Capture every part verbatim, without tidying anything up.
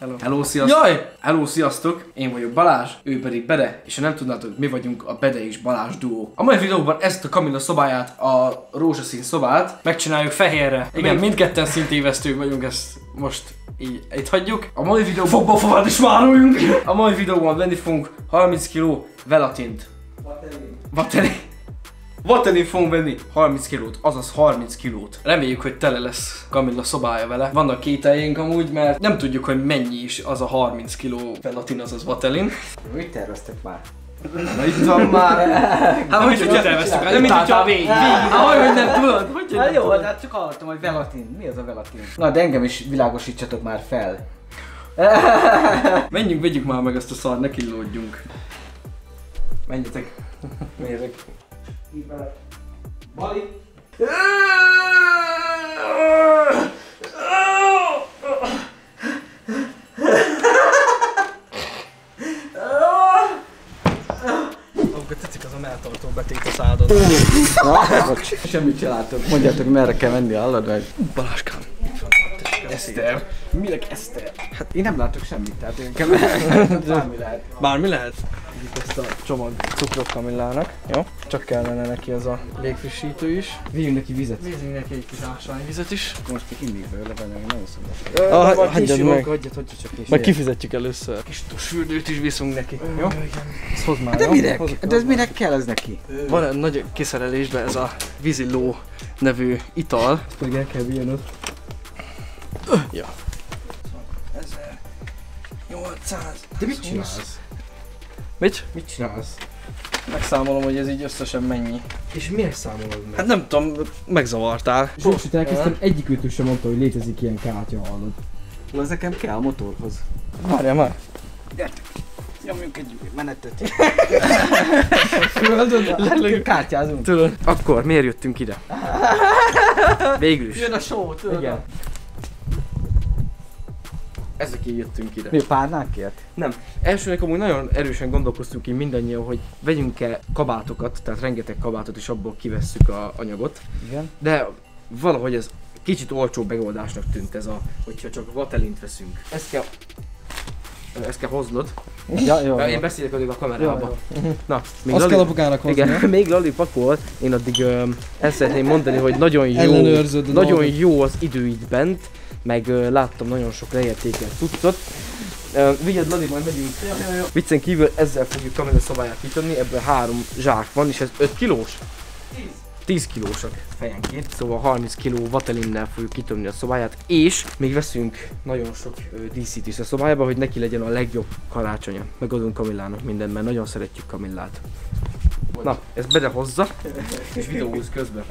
Hello. Hello, sziasztok! Jaj! Hello, sziasztok! Én vagyok Balázs, ő pedig Bede, és ha nem tudnátok, mi vagyunk a Bede és Balázs duó. A mai videóban ezt a Kamilla szobáját, a rózsaszín szobát megcsináljuk fehérre. Igen, mindketten szintévesztők vagyunk, ezt most így itt hagyjuk. A mai videóban fogba fogad is váruljunk! A mai videóban venni fogunk harminc kiló velatint. Vatelin. Vatelin. Vatelin fogunk venni harminc kilót, azaz harminc kilót. Reméljük, hogy tele lesz Kamilla szobája vele. Vannak kételjeink amúgy, mert nem tudjuk, hogy mennyi is az a harminc kiló velatin, azaz vatelin. Mit terveztek már? Na itt van már! Hát hogy hogy terveztük? Nem mint hogyha végig. Hát hogy nem tudod? Hát jó, hát csak hallottam, hogy velatin. Mi az a velatin? Na, de engem is világosítsatok már fel. Menjünk, vegyük már meg ezt a szart, ne killódjunk. Menjetek. Mérjek. Bali! Amikor tetszik az a melltartó betét a szádon. Na, bocs. Semmit csináltok. Mondjátok, merre kell menni, hallod meg? Baláskám. Eszter. Minek Eszter? Hát én nem látok semmit, tehát én kell bármi lehet. Bármi lehet? Ezt a csomag cukrot Kamillának, jó? Csak kellene neki ez a légfrissítő is. Vigyünk neki vizet. Vigyünk neki egy kis ásványvizet is. Most még inni belőle benne, hogy nagyon szomorú. Ah, hagyjad meg. Hagyjad, hagyjad csak később. Majd kifizetjük először. Kis tusfürdőt is viszünk neki, jó? Ezt hozd már, de jó? minek? De ez minek kell ez neki? Van egy nagy kiszerelésben ez a víziló nevű ital. Ezt pedig el kell vinnod. Ja. ezernyolcszáz. De mit csinálsz? Mit? Mit csinálsz? Megszámolom, hogy ez így összesen mennyi. És miért számolod meg? Hát nem tudom, megzavartál. Zsolsit elkezdtem, egyik ütő sem mondta, hogy létezik ilyen kártya, hallod. Na, ez nekem kell a motorhoz. Várjál már. Gyertek! Nyomjunk egy menetet. Tudod, kártyázunk. Tudod. Akkor miért jöttünk ide? Végül is. Jön a show, tudod? Igen. Ezekért jöttünk ide. Mi a párnákért? Nem. Elsőnek amúgy nagyon erősen gondolkoztunk így mindannyian, hogy vegyünk-e kabátokat, tehát rengeteg kabátot és abból kivesszük a anyagot. Igen. De valahogy ez kicsit olcsóbb megoldásnak tűnt ez a, hogyha csak vatelint veszünk. Ezt kell, ezt kell hoznod. Ja, jó, Én jó. beszélek addig a kamerába. Jó, jó. Na, még Azt Lali... kell apukának hozni. Igen, még Lali pakol, én addig öm, ezt szeretném mondani, hogy nagyon jó, Ellenőrzöd a nagyon dolgot. jó az idő itt bent, meg ö, láttam nagyon sok leértékelt cuccot. Vigyed Lali, majd megyünk. Viccen kívül ezzel fogjuk Kamilla szobáját kitömni, ebből három zsák van, és ez öt kilós? tíz kilósak fejenként, szóval harminc kiló vatelinnel fogjuk kitömni a szobáját, és még veszünk nagyon sok ö, díszítést a szobájába, hogy neki legyen a legjobb karácsonya. Megadunk Kamillának mindent, mert nagyon szeretjük Kamillát. Na, ezt Bede hozza, és videóz közben.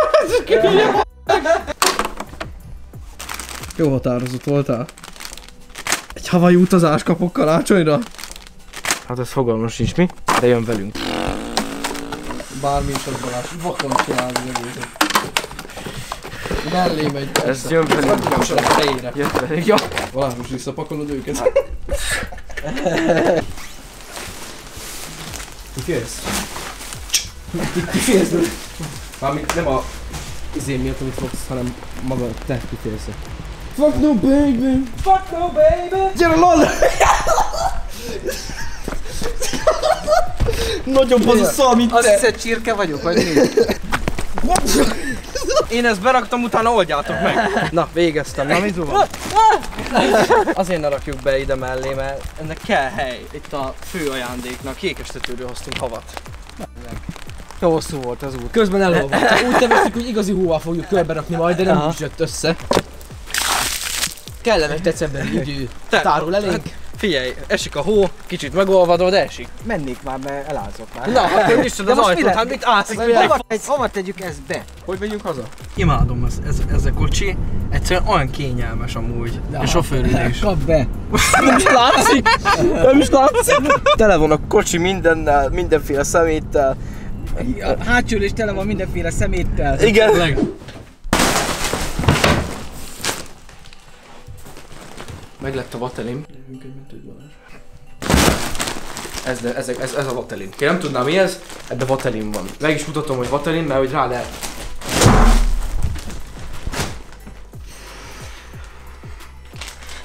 Jó határozott voltál. Egy havai utazás kapok karácsonyra. Hát ez fogalmam sincs mi, de jön velünk. Bármi is az Balázs, vakon csinálni az egészet. Mellé megy. Ez jön velünk. Most a fejére. Jött velünk. Ja. Balázs, most visszapakolod őket. Mi félsz? Ki félsz? Mármint nem a izé miatt, amit fogsz, hanem maga te kifélsz. Fuck no baby! Fuck no baby! Gyere lol! Nagyobb az a szal, mint Azt te! hiszed, csirke vagyok, vagy mi? Én ezt beraktam, utána oldjátok meg. Na, végeztem. Na, mit van? Azért ne rakjuk be ide mellé, mert ennek kell hely. Itt a fő ajándéknak kékestetőről hoztunk havat. Jó hosszú volt az út. Közben elolvadt. Úgy terveztük, hogy igazi hóval fogjuk körbe rakni majd, de nem Aha. úgy jött össze. Kellemes decemberi idő. Te- Tárul elénk. Figyelj, esik a hó, kicsit megolvadva, de esik. Mennék már, mert elázok már. Na, akkor nyissad De az most mi ajtót, lesz? hát mit ászik, Hova, mindenki? tegy, hova tegyük ezt be? Hogy megyünk haza? Imádom ez, ez, ez a kocsi, egyszerűen olyan kényelmes amúgy. A sofőrülés. Kap be. Nem is látszik! Nem is látszik! Tele van a kocsi mindennel, mindenféle szeméttel. A hátsó ülés tele van mindenféle szeméttel. Igen. Meg lett a vatelin. Ez, ez, ez, ez a vatelin. Én nem tudnám mi ez, ebben vatelin van. Meg is mutatom, hogy vatelin, mert hogy rá lehet.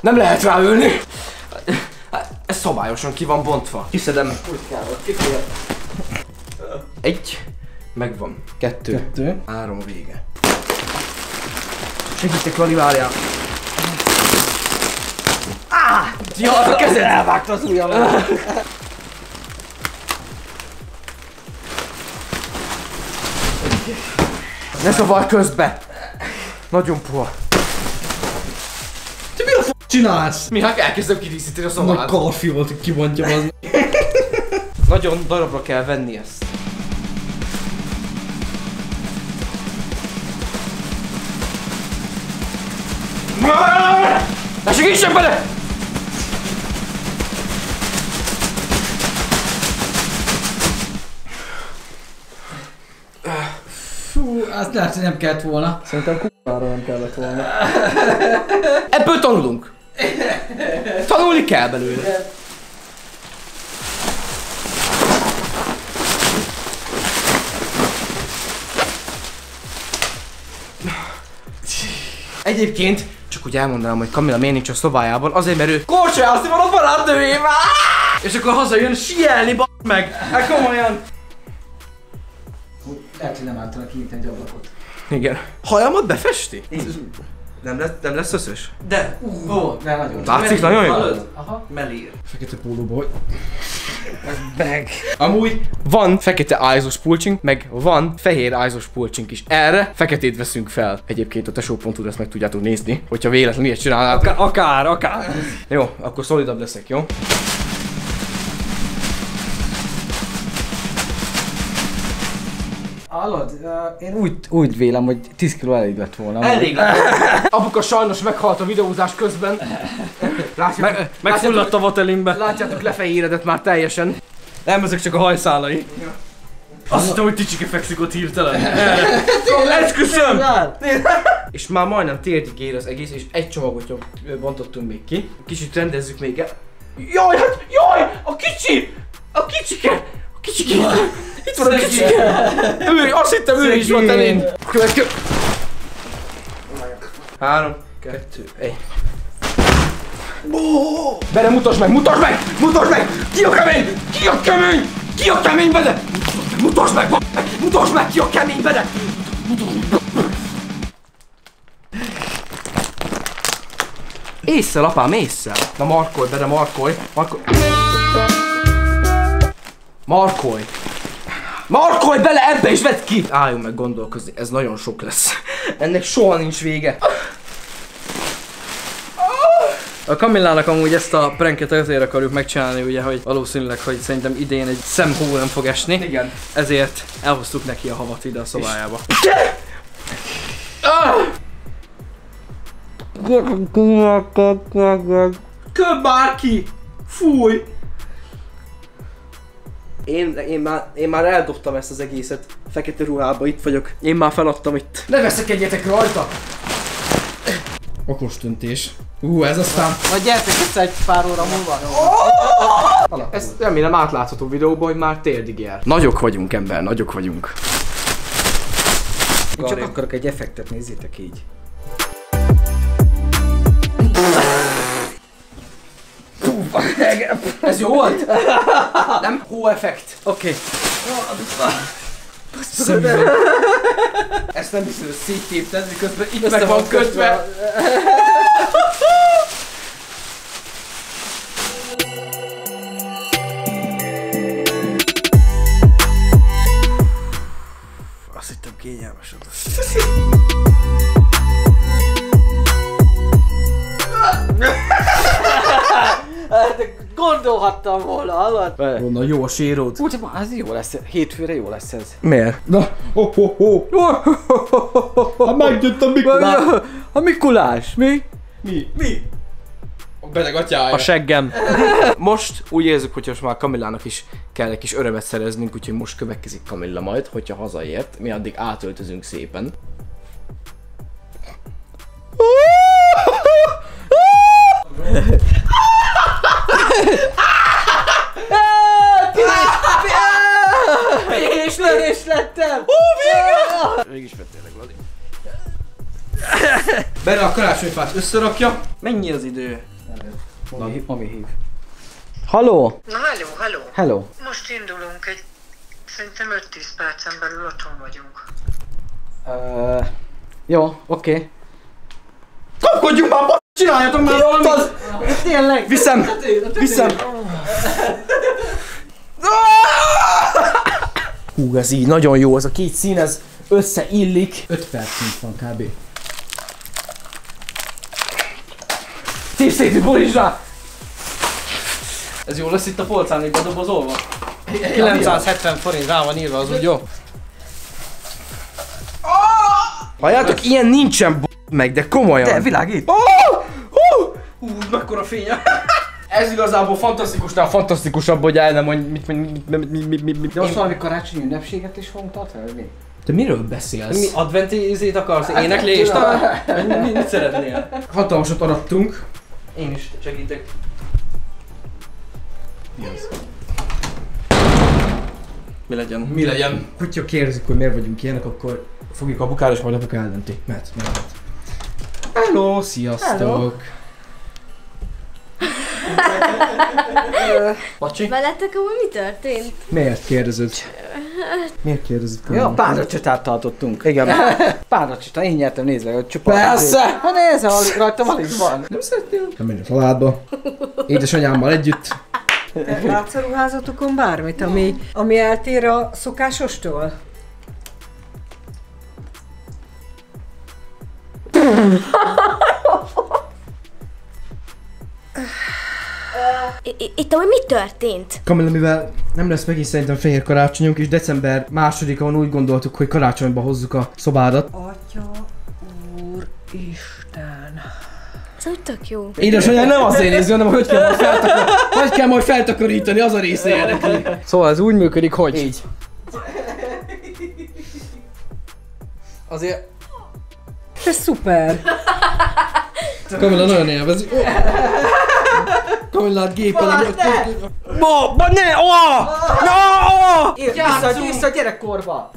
Nem lehet ráülni. Ez szabályosan ki van bontva. Kiszedem. Úgy kell, hogy kifér. Egy. Megvan. Kettő. Kettő. Három a vége. Segítek, Lali, várjál. Ah! Ja, a kezed elvágta az ujjamat. Ne szavar közbe. Nagyon puha. Te mi a f*** csinálsz? Mi hát elkezdem kidíszíteni a Nagy szobát. Garfield kibontja az. Nagyon darabra kell venni ezt. Ne segítsen bele! Fú, azt lehet, hogy nem kellett volna. Szerintem k***ára nem kellett volna. Ebből tanulunk. Tanulni kell belőle. Egyébként csak úgy elmondanám, hogy Kamilla miért nincs a szobájában, azért mert ő korcsajászni van a barátnőjével! És akkor hazajön sielni, b***d meg! Hát komolyan! Lehet, hogy nem álltanak kinyitni egy ablakot. Igen. Hajamat befesti? Nem lesz, nem lesz összös? De, Ó, de nagyon. Látszik nagyon jó? hallod? Aha. Melír. Fekete pólóba vagy. Meg. Amúgy van fekete ájzos pulcsink, meg van fehér ájzos pulcsink is. Erre feketét veszünk fel. Egyébként a tesó.hu ezt meg tudjátok nézni, hogyha véletlenül ilyet csinálnátok. Akár, akár, akár. Jó, akkor szolidabb leszek, jó? Hallod? Uh, én úgy, úgy vélem, hogy tíz kiló elég lett volna. Elég lett. Apuka sajnos meghalt a videózás közben. Látjátok, Meg, megfulladt a vatelimbe. látjátok lefehéredett már teljesen. Nem, ezek csak a hajszálai. Azt hittem, hogy Ticsike fekszik ott hirtelen. Esküszöm! És már majdnem térdig ér az egész, és egy csomagot bontottunk még ki. Kicsit rendezzük még el. Jaj, hát jaj! A kicsi! A kicsike! A kicsike! Itt van a kicsike! Ő, azt hittem ő is volt elén. Következő. Három, kettő, egy. Bele, mutasd meg, mutasd meg! Mutasd meg! Ki a kemény? Ki a kemény? Ki a kemény, Bede? Mutasd meg, b***! Mutasd meg, ki a kemény, Bede! Ésszel, apám, ésszel! Na markolj, Bede, markolj! Markolj! Markolj! Markolj bele ebbe és vedd ki! Álljunk meg gondolkozni, ez nagyon sok lesz. Ennek soha nincs vége. A Kamillának amúgy ezt a pranket azért akarjuk megcsinálni, ugye, hogy valószínűleg, hogy szerintem idén egy szemhó nem fog esni. Igen. Ezért elhoztuk neki a havat ide a szobájába. Köbb már ki! Fúj! Én, én, már, én már eldobtam ezt az egészet. Fekete ruhába, itt vagyok. Én már feladtam itt. Ne veszekedjetek rajta! Okos döntés. Ú, ez aztán... Na gyertek össze egy pár óra múlva. Ezt remélem átlátható videóban, hogy már térdig jár. Nagyok vagyunk, ember, nagyok vagyunk. Én csak akarok egy effektet, nézzétek így. Ez jó volt? Nem? Hó-effekt. Oké. Szemüveg. Ezt nem hiszem, hogy széttépted, miközben itt meg van kötve. Azt hittem kényelmes. Gondolhattam volna, hallod? Volna jó a séród. Úgy, ez jó lesz, hétfőre jó lesz ez. Miért? Na, ho ho ho. Hát megjött a Mikulás. A Mikulás, mi? Mi? Mi? A beteg atyája. A seggem. Most úgy érzük, hogy most már Kamillának is kell egy kis örömet szereznünk, úgyhogy most következik Kamilla majd, hogyha hazaért. Mi addig átöltözünk szépen. És le, és lettem! Ó, vége! Mégis vettél Bele a karácsonyfát összerakja. Mennyi az idő? Mami, mami hív. Halló? Na, halló, halló. Hello. Most indulunk, egy szerintem öt-tíz percen belül otthon vagyunk. Uh, jó, oké. Okay. Kapkodjunk már, b***! Csináljatok már valamit! Tényleg? Viszem! Viszem! Hú, ez így nagyon jó, ez a két szín, ez összeillik. öt percünk van kb. Tív szétű, borítsd rá! Ez jó lesz itt a polcán, még bedobozolva? kilencszázhetven forint rá van írva, az úgy jó? Halljátok, ilyen nincsen b***, meg, de komolyan. De világít. Oh! Oh! Hú, mekkora fénye. Ez igazából fantasztikusnál fantasztikusabb, hogy el nem mondj, mit, mit, mit, mit, mit, mit, mit. De most valami karácsonyi ünnepséget is fogunk tartani, vagy mi? Te miről beszélsz? Mi adventi izét akarsz? Éneklést? Vagy mit, mit szeretnél? Hatalmasat arattunk. Én is segítek. Mi az? Mi legyen? Mi legyen? Hogyha kérdezik, hogy miért vagyunk ilyenek, akkor fogjuk a bukára, és majd apuka eldönti. Mert, mert. Hello, sziasztok! Hello. Bacsi? Veletek amúgy mi történt? Miért kérdezed? Miért kérdezed? Ja, párra csatát tartottunk. Igen. Párra csatát, én nyertem, nézd meg, hogy csupa. Persze! Hát nézd, alig, rajtam alig van. Nem szeretnél? Nem menj a családba. Édesanyámmal együtt. Te látsz a ruházatokon bármit, ami, ami eltér a szokásostól? I- i- Itt amúgy mi történt? Kamilla, mivel nem lesz megint szerintem fehér karácsonyunk, és december másodikán úgy gondoltuk, hogy karácsonyba hozzuk a szobádat. Atya, úr, Isten. Ez úgy tök jó. Édesanyám nem azért nézi, hanem hogy kell majd, feltakar... hogy kell majd feltakarítani, az a része érdekli. Szóval ez úgy működik, hogy... Így. Azért... Ez szuper. Kamilla nagyon élvezi. Kamillát géppel a... Ba, ba, ne! Oh! No! Vissza, vissza a gyerekkorba.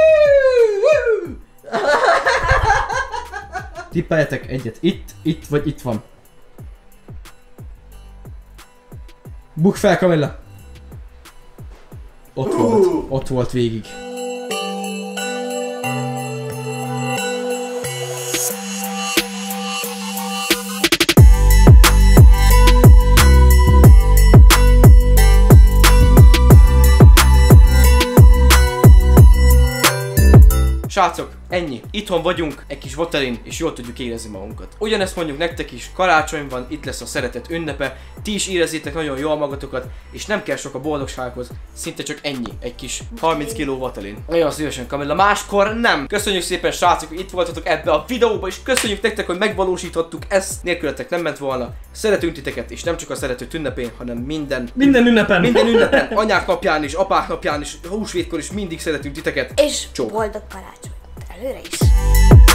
Tippeljetek egyet. Itt, itt vagy itt van. Bukd fel, Kamilla! Ott volt. Ott volt végig. Srácok, ennyi. Itthon vagyunk, egy kis vaterin, és jól tudjuk érezni magunkat. Ugyanezt mondjuk nektek is, karácsony van, itt lesz a szeretet ünnepe, ti is érezzétek nagyon jól magatokat, és nem kell sok a boldogsághoz, szinte csak ennyi, egy kis harminc kiló vaterin. Nagyon szívesen, Kamilla, máskor nem. Köszönjük szépen, srácok, hogy itt voltatok ebbe a videóba, és köszönjük nektek, hogy megvalósíthattuk ezt, nélkületek nem ment volna. Szeretünk titeket, és nem csak a szeretet ünnepén, hanem minden... Minden ünnepen! Minden ünnepen, anyák napján is, apák napján is, húsvétkor is mindig szeretünk titeket. És Csók. boldog karácsony. Előre is.